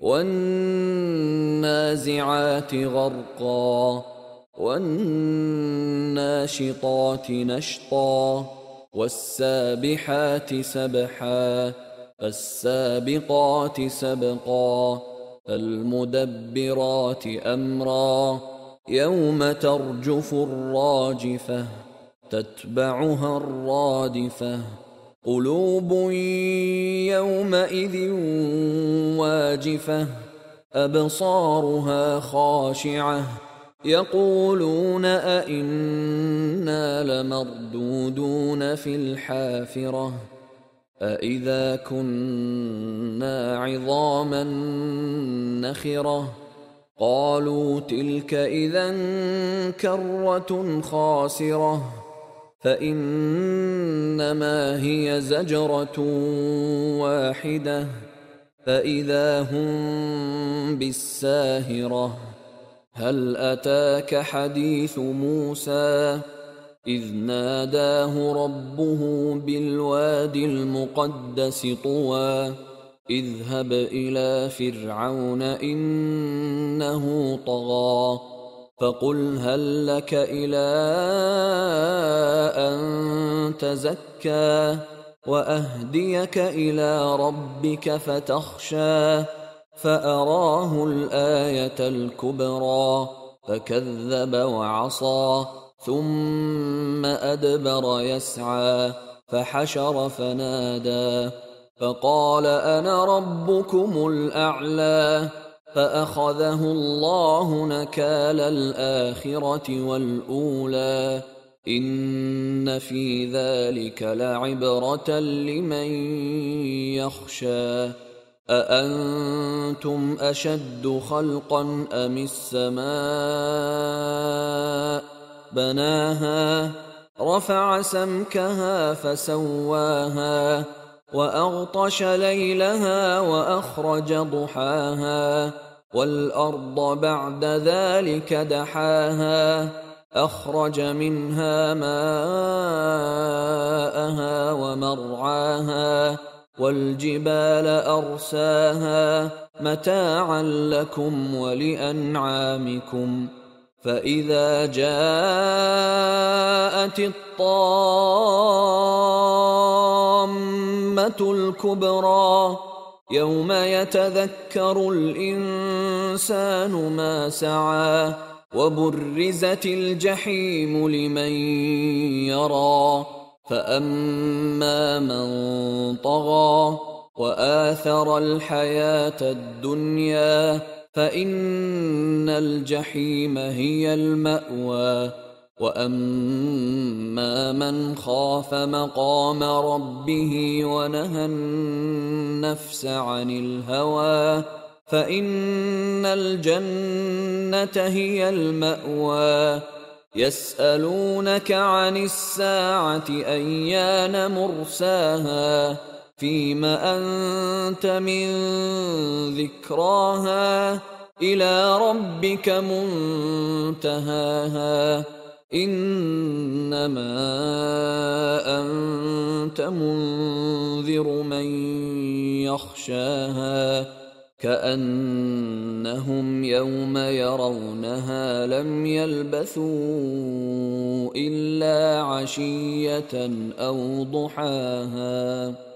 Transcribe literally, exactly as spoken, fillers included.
والنازعات غرقا والناشطات نشطا والسابحات سبحا فالسابقات سبقا فالمدبرات أمرا يوم ترجف الراجفة تتبعها الرادفة قلوب يومئذ واجفة أبصارها خاشعة يقولون أئنا لمردودون في الحافرة أئذا كنا عظاما نخرة قالوا تلك إذا كرة خاسرة فإنما هي زجرة واحدة فإذا هم بالساهرة هل أتاك حديث موسى إذ ناداه ربه بالوادي المقدس طوى اذهب إلى فرعون إنه طغى فقل هل لك إلى أن تزكى وأهديك إلى ربك فتخشى فأراه الآية الكبرى فكذب وعصى ثم أدبر يسعى فحشر فنادى فقال أنا ربكم الأعلى فأخذه الله نكال الآخرة والأولى إن في ذلك لعبرة لمن يخشى أأنتم أشد خلقا أم السماء بناها رفع سمكها فسواها وأغطش ليلها وأخرج ضحاها والأرض بعد ذلك دحاها أخرج منها ماءها ومرعاها والجبال أرساها متاعا لكم ولأنعامكم فإذا جاءت الطامة الكبرى يوم يتذكر الإنسان ما سعى وبرزت الجحيم لمن يرى فأما من طغى وآثر الحياة الدنيا فإن الجحيم هي المأوى وأما من خاف مقام ربه ونهى النفس عن الهوى فإن الجنة هي المأوى يسألونك عن الساعة أيان مرساها فيم أنت من ذكراها إلى ربك منتهاها إنما أنت منذر من يخشاها كأنهم يوم يرونها لم يلبثوا إلا عشية أو ضحاها.